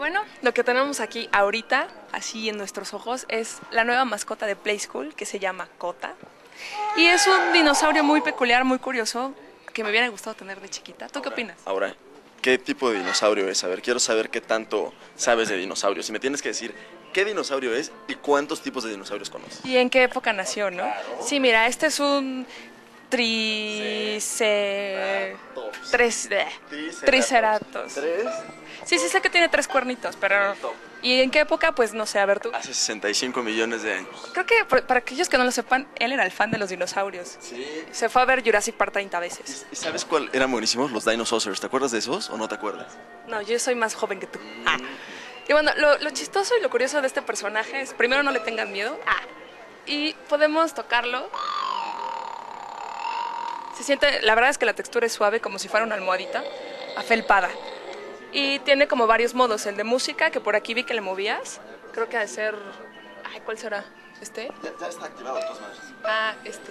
bueno, lo que tenemos aquí ahorita, así en nuestros ojos, es la nueva mascota de Playskool, que se llama Cota. Y es un dinosaurio muy peculiar, muy curioso, que me hubiera gustado tener de chiquita. ¿Tú qué opinas? Ahora, ¿qué tipo de dinosaurio es? A ver, quiero saber qué tanto sabes de dinosaurios. Y me tienes que decir qué dinosaurio es y cuántos tipos de dinosaurios conoces. ¿Y en qué época nació, no? Sí, mira, este es un triceratops. Sí, sí sé que tiene 3 cuernitos, pero... ¿Y en qué época? Pues no sé, a ver tú. Hace 65 millones de años. Creo que para aquellos que no lo sepan, él era el fan de los dinosaurios. Sí. Se fue a ver Jurassic Park 30 veces. ¿Y sabes cuál eran buenísimos? Los Dinosaurs. ¿Te acuerdas de esos o no te acuerdas? No, yo soy más joven que tú. Y bueno, lo chistoso y lo curioso de este personaje es, primero, no le tengan miedo. Y podemos tocarlo. Se siente, la verdad es que la textura es suave, como si fuera una almohadita, afelpada. Y tiene como varios modos. El de música, que por aquí vi que le movías. Creo que ha de ser... Ay, ¿cuál será? ¿Este? Ya está activado de todas maneras. Este.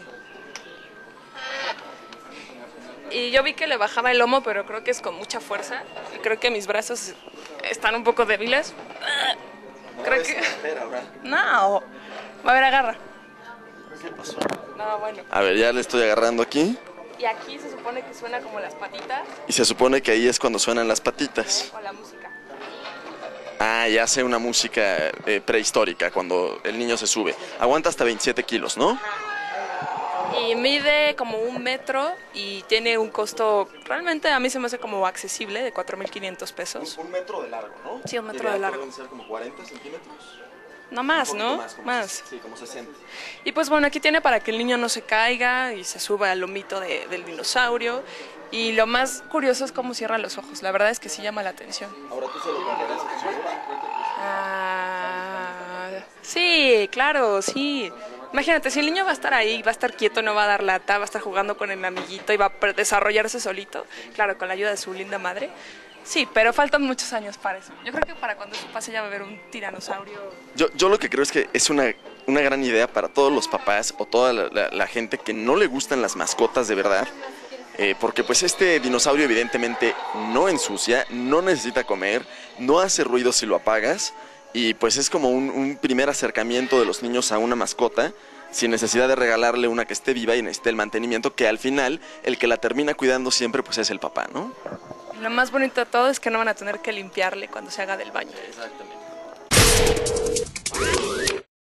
Y yo vi que le bajaba el lomo, pero creo que es con mucha fuerza. Y creo que mis brazos están un poco débiles. Creo que... No. A ver, agarra. ¿Qué pasó? No, bueno. A ver, ya le estoy agarrando aquí. Y aquí se supone que suena como las patitas. Y se supone que ahí es cuando suenan las patitas. O la música. Y hace una música prehistórica cuando el niño se sube. Aguanta hasta 27 kilos, ¿no? Y mide como 1 metro y tiene un costo, realmente a mí se me hace como accesible, de 4,500 pesos. 1 metro de largo, ¿no? Sí, 1 metro de largo. Pueden ser como 40 centímetros. No más, ¿no? Más. Sí, como 60. Y pues bueno, aquí tiene para que el niño no se caiga y se suba al lomito del dinosaurio. Y lo más curioso es cómo cierra los ojos. La verdad es que sí llama la atención. Ahora tú se lo comprarías a tu Sí, claro, sí. Imagínate, si el niño va a estar ahí, va a estar quieto, no va a dar lata, va a estar jugando con el amiguito y va a desarrollarse solito, claro, con la ayuda de su linda madre. Sí, pero faltan muchos años para eso. Yo creo que para cuando eso pase ya va a haber un tiranosaurio. Yo lo que creo es que es una gran idea para todos los papás o toda la gente que no le gustan las mascotas de verdad. Porque pues este dinosaurio evidentemente no ensucia, no necesita comer, no hace ruido si lo apagas. Y pues es como un primer acercamiento de los niños a una mascota, sin necesidad de regalarle una que esté viva y necesite el mantenimiento, que al final el que la termina cuidando siempre pues es el papá, ¿no? Lo más bonito de todo es que no van a tener que limpiarle cuando se haga del baño. Exactamente.